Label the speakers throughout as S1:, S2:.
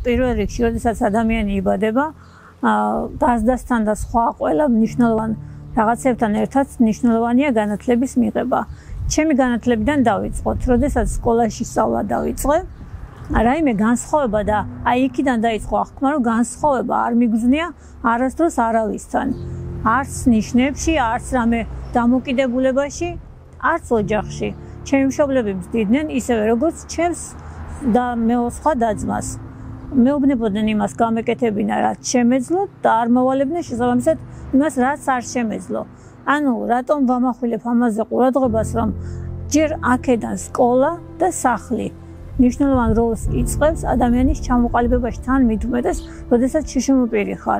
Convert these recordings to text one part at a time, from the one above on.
S1: პირველ რიგში, როდესაც ადამიანი იბადება, გაზრდასთან და სხვა ყველა მნიშვნელოვან რაღაცებთან ერთად მნიშვნელოვანია განათლების მიღება. ჩემი განათლებიდან დავიწყოთ, როდესაც სკოლაში სწავლა დავიწყე, რაიმე განსხვავება და აი იქიდან დაიწყო აღქმა, რომ განსხვავება არ მიგზნია არასდროს არავისთან. არც ნიშნებში, არც რამე დამოკიდებულებაში, არც ოჯახში. ჩემი მშობლები მზდიდნენ ისევე როგორც ჩემს და სხვა და-ძმას. მეუბნებოდნენ იმას გამეკეთებინა, რაც შემეძლო და არ მოვალებდნენ შესაბამისად იმას, რაც არ შემეძლო. ანუ რატომ ვამახვილებ ამაზე ყურადღებას, რომ ჯერ აქედან სკოლა და სახლი მნიშვნელოვან როლს იწყებს ადამიანის ჩამოყალიბებაში თან მით უმეტეს, როდესაც შიშიმოპირი ხარ.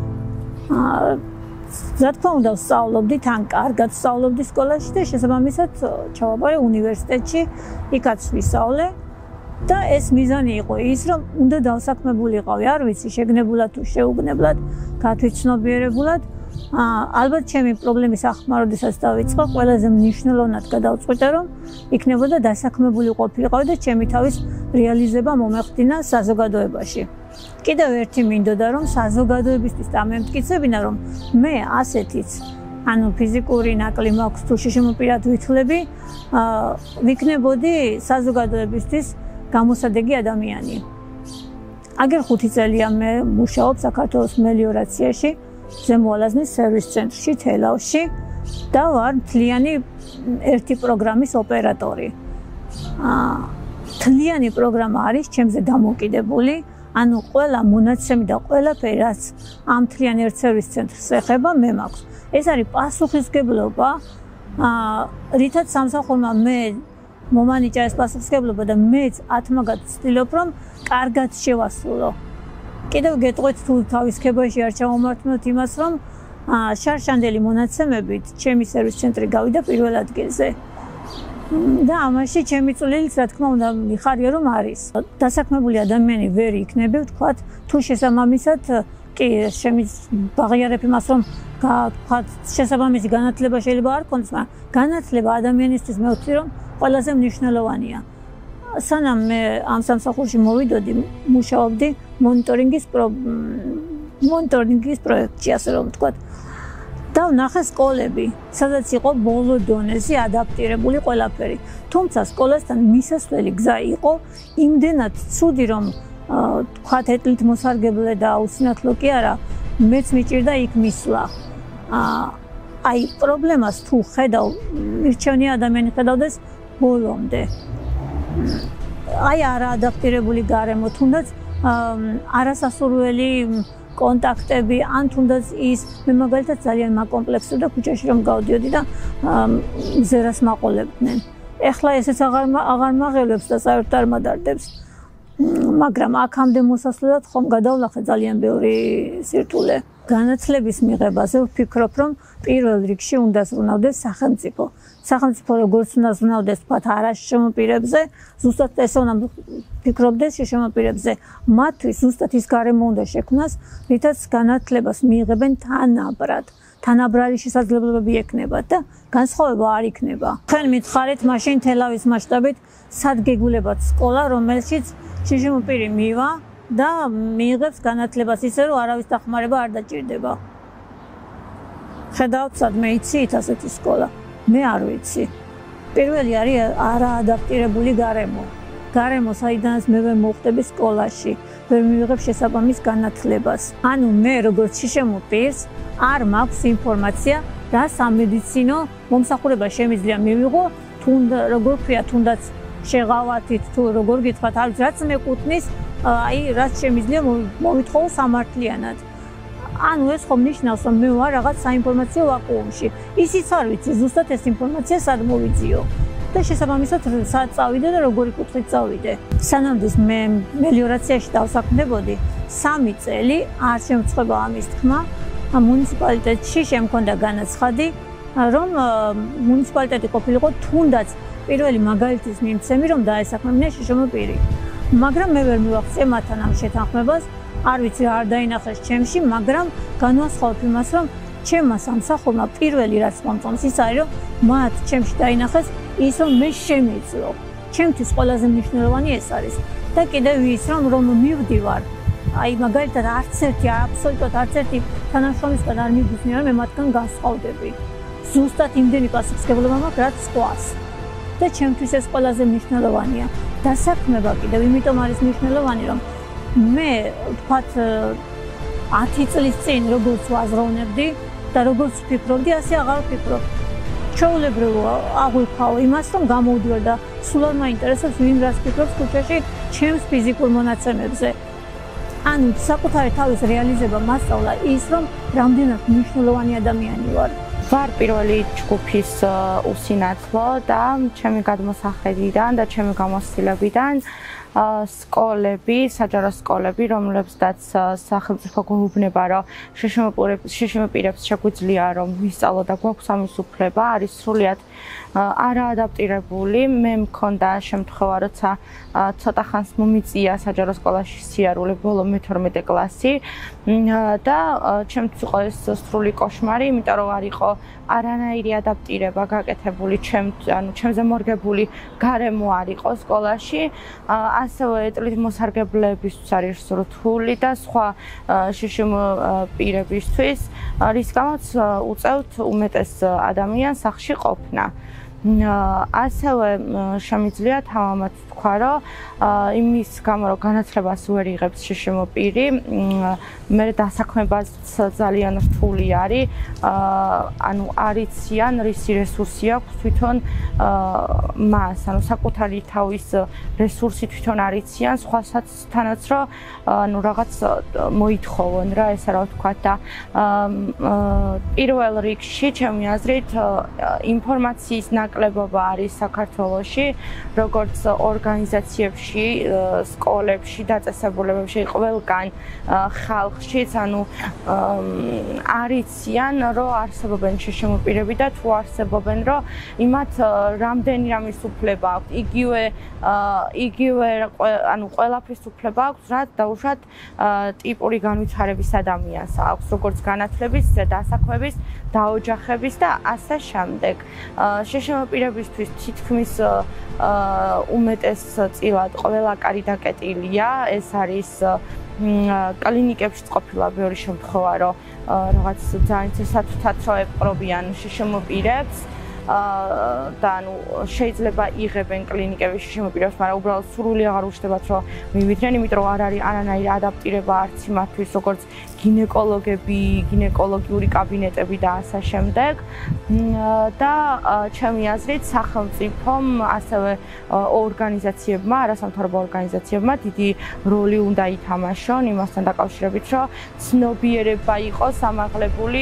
S1: რა თქმა უნდა, ვსწავლობდი, თან კარგად ვსწავლობდი სკოლაში და შესაბამისად ჩავაბარე უნივერსიტეტში, იქაც ვისწავლე და ეს მიზანი იყო ის, რომ უნდა დავსაქმებულიყავი, არ ვიცი, შეგნებულად თუ შეუგნებლად, გათვითცნობიერებულად. ალბათ ჩემი პრობლემის აღქმა, როდესაც დავიწყო, ყველაზე მნიშვნელოვნად გადავწყვიტე, რომ იქნებოდა დასაქმებული ყოფილიყავი და ჩემი თავის რეალიზება მომეხდინა საზოგადოებაში. კიდევ ერთი მინდოდა, რომ საზოგადოებისთვის დამემტკიცებინა, რომ მე ასეთიც, ანუ ფიზიკური ნაკლი მაქვს თუ შიშიმოპირად ვითვლები, ვიქნებოდი საზოგადოებისთვის გამოსადეგი ადამიანი. აგერ 5 წელია მე მუშაობ საქართველოს მელიორაციაში, ზემოალაზნის სერვის ცენტრში, თელავში და ვარ მთლიანი ერთი პროგრამის ოპერატორი. მთლიანი პროგრამა არის ჩემზე დამოკიდებული, ანუ ყველა მონაცემი და ყველაფერი, რაც ამ მთლიან ერთ სერვის ცენტრს ეხება, მე მაქვს. ეს არის პასუხისმგებლობა, რითაც სამსახურმა მე მომანიჭა ეს პასუხისმგებლობა და მეც ათმაგად ვცდილობ, რომ კარგად შევასრულო. კიდევ გეტყვით თუ თავის ქებაში არ ჩავომართმევთ იმას, რომ შარშანდელი მონაცემებით ჩემი სერვის ცენტრი გავიდა პირველ ადგილზე. და ამაში ჩემი წვლილიც რა თქმა უნდა მიხარია რომ არის. დასაქმებული ადამიანი ვერ იქნები, ვთქვათ, თუ შესაბამისად კი შემიძლია იმას რომ ვთქვათ, შესაბამისი განათლება შეიძლება არ ქონდეს, მაგრამ განათლება ადამიანისთვის მე ვთვლი რომ ყველაზე მნიშვნელოვანია. სანამ მე ამ სამსახურში მოვიდოდი, მუშაობდი მონიტორინგის პროექტში, ასე რომ ვთქვათ. და ვნახე სკოლები, სადაც იყო ბოლო დონეზე ადაპტირებული ყველაფერი. თუმცა სკოლასთან მისასვლელი გზა იყო იმდენად ცუდი, რომ თქვათ ეტლით მოსარგებლე და აუცილებლად კი არა, მეც მიჭირდა იქ მისვლა. აი პრობლემას თუ ხედავ, მირჩევნია ადამიანი ხედავდეს ბოლომდე. აი არა ადაპტირებული გარემო, თუნდაც არასასურველი კონტაქტები, ან თუნდაც ის მე მაგალითად ძალიან მაკომპლექსობდა ქუჩაში რომ გავდიოდი და მზერას მაყოლებდნენ. ეხლა ესეც აღარ მაღელვებს და საერთოდ არ მადარდებს. მაგრამ აქამდე მოსასვლელად ხომ გადავლახე ძალიან ბევრი სირთულე. განათლების მიღებაზე ვფიქრობ, რომ პირველ რიგში უნდა ზრუნავდეს სახელმწიფო. სახელმწიფო როგორც უნდა ზრუნავდეს თქვათ არაშემოპირებზე, ზუსტად ესე უნდა ფიქრობდეს შემოპირებზე. მათთვის ზუსტად ის გარემო უნდა შექმნას, რითაც განათლებას მიიღებენ თანაბრად. თანაბრარი შესაძლებლობები ექნებათ და განსხვავება არ იქნება. თქვენ მითხარით მაშინ თელავის მასშტაბით სად გეგულებათ სკოლა, რომელშიც შიშიმოპირი მივა და მიიღებს განათლებას ისე, რომ არავის დახმარება არ დაჭირდება. ხედავთ, სადმე იცით ასეთი სკოლა? მე არ ვიცი. პირველი არის არაადაპტირებული გარემო. გარემო, საიდანაც მე ვერ მოვხდები სკოლაში, ვერ მივიღებ შესაბამის განათლებას. ანუ მე როგორც შიშემოპირს არ მაქვს ინფორმაცია, რა სამედიცინო მომსახურება შემიძლია მივიღო, როგორ ქვია, თუნდაც შეღავათით თუ როგორ გითხრათ, არ ვიცი, რაც მეკუთვნის, აი რაც შემიძლია მოვითხოვო სამართლიანად. ანუ ეს ხომ ნიშნავს, რომ მე ვარ რაღაც საინფორმაციო ვაკუუმში. ისიც არ ვიცი, ზუსტად ეს ინფორმაცია სად მოვიძიო. და შესაბამისად სად წავიდე და როგორი კუთხით წავიდე. სანამდე მე მელიორაციაში დავსაქმდებოდი 3 წელი, არ შემწყვება ამის თქმა. მუნიციპალიტეტში შემქონდა განაცხადი, რომ მუნიციპალიტეტი ყოფილიყო თუნდაც პირველი მაგალითის მიმცემი, რომ დაესაქმებინა შიშიმოპირი. მაგრამ მე ვერ მივახციე მათთან ამ შეთანხმებას, არ ვიცი რა არ დაინახეს ჩემში, მაგრამ განვასხვავებ იმას, რომ ჩემმა სამსახურმა პირველი რაც მომწონს ის არის, რომ მათ ჩემში დაინახეს ის, რომ მე შემიძლო. ჩემთვის ყველაზე მნიშვნელოვანი ეს არის. და კიდევ ის რომ მივდივარ აი მაგალითად აბსოლუტურად არც ერთი თანამშრომლისგან არ მიგვიწევს რომ მე მათგან განსხვავდები. ზუსტად იმდენი პასუხისმგებლობა მაქვს რაც სხვას. და ჩემთვის ეს ყველაზე მნიშვნელოვანია. დასაქმება კიდევ იმიტომ არის მნიშვნელოვანი რომ მე ვთქვათ 10 წლის წინ როგორც ვაზროვნებდი და როგორც ვფიქრობდი ასე აღარ ვფიქრობ. ჩვეულებრივ აღვიქავ იმას რომ გამოვდივარ და სულ არ მაინტერესებს ვინ რას ფიქრობს ქუჩაში ჩემს ფიზიკურ მონაცემებზე. ანუ საკუთარი თავის რეალიზება მასწავლა ის რომ რამდენად მნიშვნელოვანი ადამიანი ვარ.
S2: ვარ პირველი ჯგუფის უსინათლო და ჩემი გადმოსახედიდან და ჩემი გამოცდილებიდან სკოლები, საჯარო სკოლები, რომლებსაც სახელმწიფო გვეუბნება, რომ შშმ პირებს შეგვიძლია რომ ვისწავლო და გვაქვს ამის უფლება, არის სრულიად არაადაპტირებული. მე მქონდა შემთხვევა, როცა ცოტა ხანს მომიწია საჯარო სკოლაში სიარული ბოლო მე-12 კლასი და ჩემთვის იყო ეს სრული კოშმარი, იმიტომ რომ არ იყო არანაირი ადაპტირება გაკეთებული ჩემზე მორგებული გარემო არ იყო სკოლაში. ასევე ეტლით მოსარგებლეებისთვის არის რთული და სხვა შშმ პირებისთვის, რის გამოც უწევთ უმეტეს ადამიანს სახლში ყოფნა. ასევე შემიძლია თავამაც თქვა, რომ იმის გამო რომ განათლებას ვერ იღებს შშმ პირი, მე დასაქმებაც ძალიან რთული არის, ანუ არიციან რისი რესურსი აქვს თვითონ მას, ანუ საკუთარი თავის რესურსი თვითონ არიციან, სხვასაცთანაც რომ ანუ რაღაც მოითხოვონ რა, ესა რა ვთქვა და პირველ რიგში ჩემი აზრით ინფორმაციის ნაკლებობა არის საქართველოში, როგორც ორგანიზაციებში, სკოლებში, დაწესებულებებში, ყველგან ხალხშიც, ანუ არიციან, რომ არსებობენ შშმ პირები და თუ არსებობენ, რომ იმათ რამდენი რამის უფლება აქვს, იგივე ანუ ყველაფრის უფლება აქვს, რაც დაუშვათ ტიპური განვითარების ადამიანს აქვს, როგორც განათლების, დასაქმების, დაოჯახების და ასე შემდეგ. შშმ პირებისთვის თითქმის უმეტესწილად ყველა კარი დაკეტილია, ეს არის კლინიკებში ყოფილა ბევრი შემთხვევა, რომ რაღაც ძალიან ცესათუთად რო ეპყრობიან შშმ პირებს და ანუ შეიძლება იღებენ კლინიკებში შშმ პირებს, მაგრამ უბრალოდ სრული აღარ უჩნდებათ რომ მივიდნენ, იმიტომ რომ არ არის არანაირი ადაპტირება არც იმათთვის, როგორც გინეკოლოგები, გინეკოლოგიური კაბინეტები და ასე შემდეგ. და ჩემი აზრით სახელმწიფომ, ასევე ორგანიზაციებმა, არასამთავრობო ორგანიზაციებმა დიდი როლი უნდა ითამაშონ იმასთან დაკავშირებით, რომ ცნობიერება იყოს ამაღლებული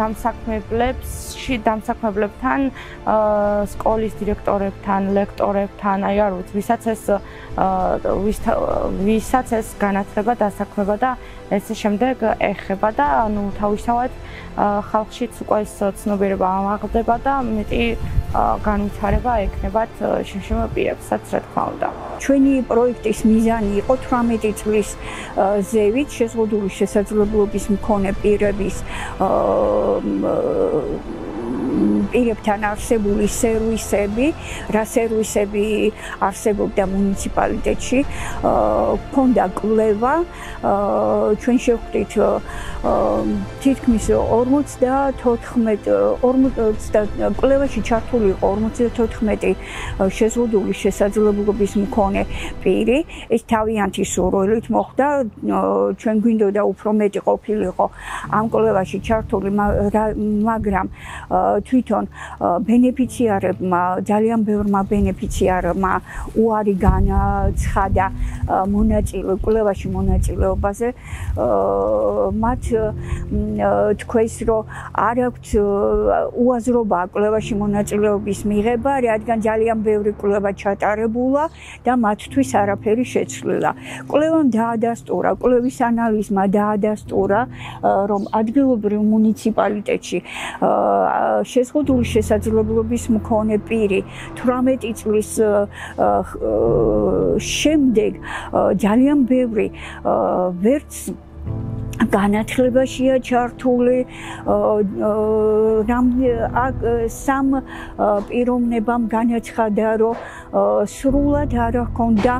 S2: დამსაქმებლებთან, სკოლის დირექტორებთან, ლექტორებთან, აი არ ვიცი, ვისაც ეს განათლება, დასაქმება და ესე შემდეგ ეხება და ანუ თავისთავად ხალხშიც უკვე ეს ცნობიერება ამაღლდება და მეტი განვითარება ექნებათ შშმ პირებსაც, რა თქმა უნდა.
S3: ჩვენი პროექტის მიზანი იყო 18 წლის ზევით შეზღუდული შესაძლებლობის მქონე პირების პირებთან არსებული სერვისები, რა სერვისები არსებობდა მუნიციპალიტეტში, ქონდა კვლევა, ჩვენ შევხვდით თითქმის 54 კვლევაში ჩართული იყო 54 შეზღუდული შესაძლებლობის მქონე პირი, ეს თავიანთი სურვილით მოხდა, ჩვენ გვინდოდა უფრო მეტი ყოფილიყო ამ კვლევაში ჩართული, მაგრამ თვითონ ბენეფიციარებმა, ძალიან ბევრმა ბენეფიციარმა უარი განაცხადა კვლევაში მონაწილეობაზე. მათ თქვეს, რომ არ აქვთ უაზრობა კვლევაში მონაწილეობის მიღება, რადგან ძალიან ბევრი კვლევა ჩატარებულა და მათთვის არაფერი შეცვლილა. კვლევამ დაადასტურა, კვლევის ანალიზმა დაადასტურა, რომ ადგილობრივ მუნიციპალიტეტში შეზღუდული შესაძლებლობის მქონე პირი 18 წლის შემდეგ ძალიან ბევრი ვერც განათლებაშია ჩართული სამ პიროვნებამ განაცხადა რომ სრულად არ ჰქონდა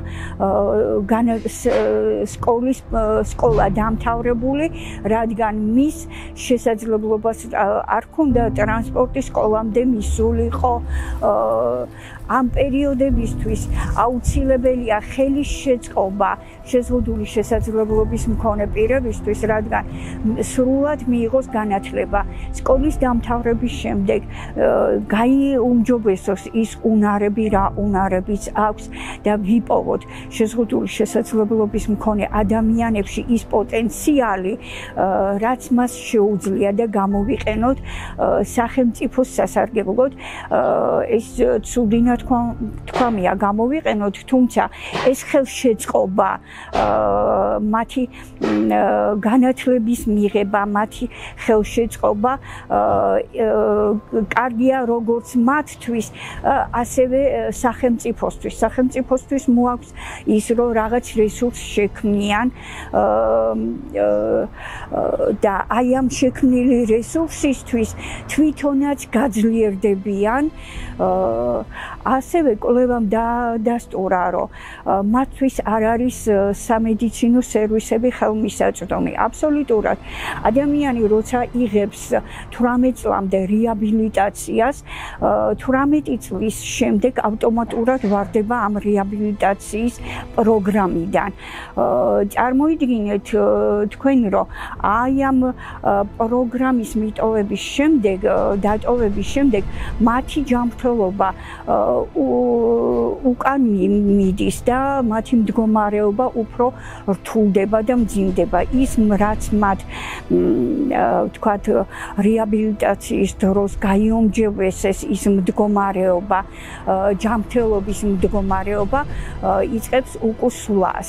S3: სკოლა დამთავრებული რადგან მის შესაძლებლობას არ ჰქონდა ტრანსპორტი სკოლამდე მისულიყო ამ პერიოდებისთვის აუცილებელია ხელის შეწყობა შეზღუდული შესაძლებლობის მქონე პირებისთვის რადგან სრულად მიიღოს განათლება სკოლის დამთავრების შემდეგ გაიუმჯობესოს ის უნარები რა უნარებიც აქვს და ვიპოვოთ შეზღუდული შესაძლებლობის მქონე ადამიანებში ის პოტენციალი რაც მას შეუძლია და გამოვიყენოთ სახელმწიფოს სასარგებლოდ ეს ცუდინა თქვამია გამოვიყენოთ თუმცა ეს ხელშეწყობა მათი განათლების მიღება მათი ხელშეწყობა კარგია როგორც მათთვის ასევე სახელმწიფოსთვის მოაქვს ის რომ რაღაც რესურსს შექმნიან და აი ამ შექმნილი რესურსისთვის თვითონაც გაძლიერდებიან ასევე კვლევამ დასტურა რომ მათთვის არ არის სამედიცინო სერვისები ხელმისაწვდომი აბსოლუტურად ადამიანი როცა იღებს 18 წლამდე რეაბილიტაციას 18 წლის შემდეგ ავტომატურად ვარდება ამ რეაბილიტაციის პროგრამიდან წარმოიდგინეთ თქვენ რომ აი ამ პროგრამის მიტოვების შემდეგ მათი ჯანმრთელობა უკან მიდის და მათი მდგომარეობა უფრო რთულდება და მძიმდება ის რაც მათ ვთქვათ რეაბილიტაციის დროს გაიუმჯობესეს ის მდგომარეობა ჯანმრთელობის მდგომარეობა იწყებს უკუსვლას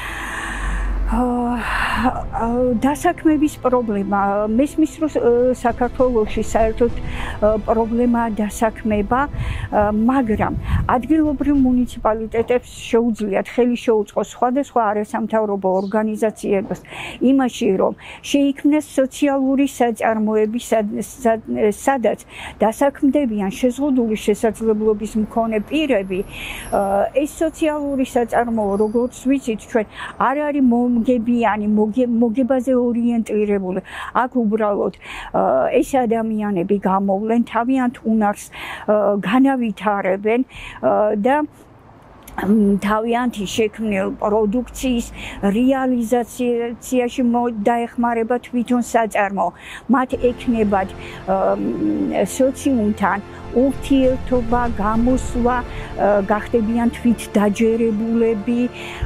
S3: დასაქმების პრობლემა მესმის რომ საქართველოში საერთოდ პრობლემაა დასაქმება მაგრამ ადგილობრივ მუნიციპალიტეტებს შეუძლიათ ხელი შეუწყოს სხვადასხვა არასამთავრობო ორგანიზაციებს იმაში რომ შეიქმნეს სოციალური საწარმოები სადაც დასაქმდებიან შეზღუდული შესაძლებლობის მქონე პირები ეს სოციალური საწარმოო როგორც ვიცით ჩვენ არ არის მოგებიანი მოგებაზე ორიენტირებული აქ უბრალოდ ეს ადამიანები გამოვლენ თავიანთ უნარს განავითარებენ და თავიანთი შექმნილ პროდუქციის რეალიზაციაში დაეხმარება თვითონ საწარმო მათ ექნებათ სოციუმთან ურთიერთობა გამოსვლა გახდებიან თვით დაჯერებულები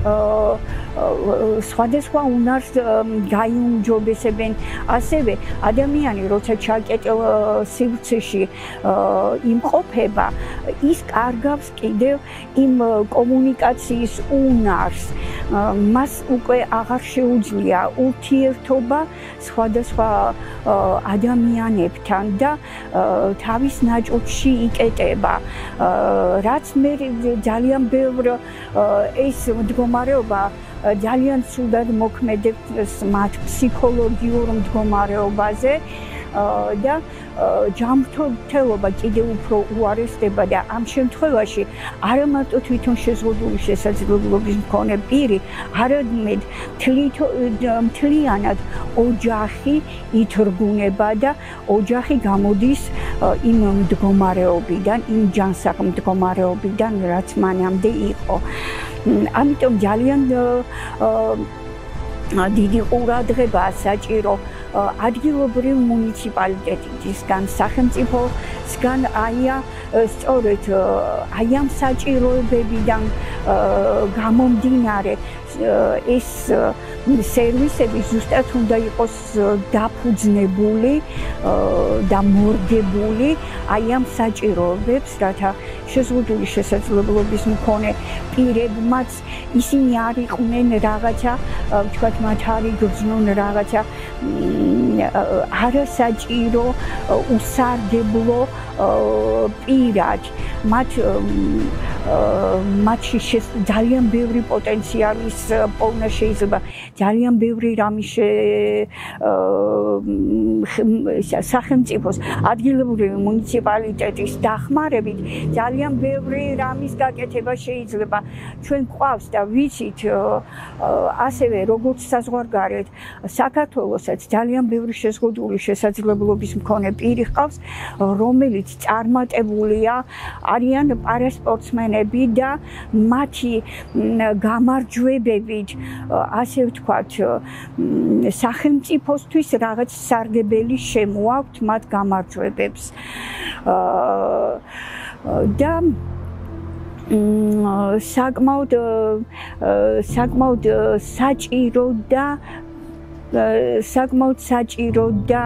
S3: სხვადასხვა უნარს გაიუმჯობესებენ ასევე ადამიანი როცა ჩაკეტილ სივრცეში იმყოფება ის კარგავს კიდევ იმ კომუნიკაციის უნარს მას უკვე აღარ შეუძლია ურთიერთობა სხვადასხვა ადამიანებთან და თავის ნაჭუჭში იკეტება რაც მე ძალიან ბევრ ეს მდგომარეობა ძალიან ცუდად მოქმედებს მათ ფსიქოლოგიურ მდგომარეობაზე და ჯანმრთელობა კიდევ უფრო უარესდება და ამ შემთხვევაში არა მარტო თვითონ შეზღუდული შესაძლებლობის მქონე პირი, არამედ მთლიანად ოჯახი ითრგუნება და ოჯახი გამოდის იმ მდგომარეობიდან, იმ ჯანსაღ მდგომარეობიდან, რაც მანამდე იყო. ამიტომ ძალიან დიდი ყურადღებაა საჭირო ადგილობრივ მუნიციპალიტეტისგან, სახელმწიფოსგან სწორედ აი ამ საჭიროებებიდან გამომდინარე ეს სერვისები ზუსტად უნდა იყოს დაფუძნებული და მორგებული აი ამ საჭიროებებს, რათა შეზღუდული შესაძლებლობის მქონე პირებმაც ისინი არ იყვნენ რაღაცა, ვთქვათ, მათ არ იგრძნონ რაღაცა არასაჭირო, უსარგებლო პირად. მათ მათში ძალიან ბევრი პოტენციალის პოვნა შეიძლება, ძალიან ბევრი რამე სახელმწიფოს ადგილობრივი მუნიციპალიტეტის დახმარებით ძალიან ბევრი რამის გაკეთება შეიძლება. ჩვენ გვყავს და ვიცით ასევე როგორც საზღვარგარეთ საქართველოსაც ძალიან ბევრი შეზღუდული შესაძლებლობის მქონე პირი ჰყავს, რომელიც წარმატებულია, არიან პარასპორტსმენები და მათი გამარჯვებებით, ასე ვთქვათ, სახელმწიფოსთვის რაღაც სარგებელი შემოაქვთ მათ გამარჯვებებს. და საკმაოდ საჭირო და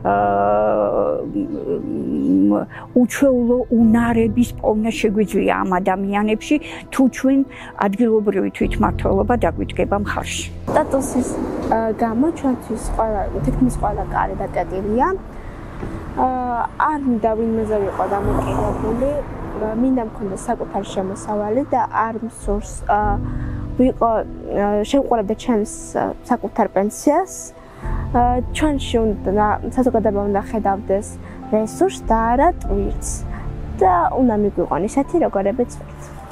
S3: უჩვეულო უნარების პოვნა შეგვიძლია ამ ადამიანებში, თუ ჩვენ ადგილობრივი თვითმმართველობა დაგვიდგება მხარში.
S4: სტატუსის გამო ჩვენთვის თითქმის ყველა კარი დაკეტილია. არ მინდა ვინმეზე ვიყო დამოკიდებული, მინდა მქონდეს საკუთარი შემოსავალი და არ მსურს ვიყო შევყურებდა ჩემს საკუთარ პენსიას. ჩვენში საზოგადოება უნდა ხედავდეს რესურსს და არა ტვირთს და უნდა მიგვიყონ ისეთი, როგორებიც ვართ.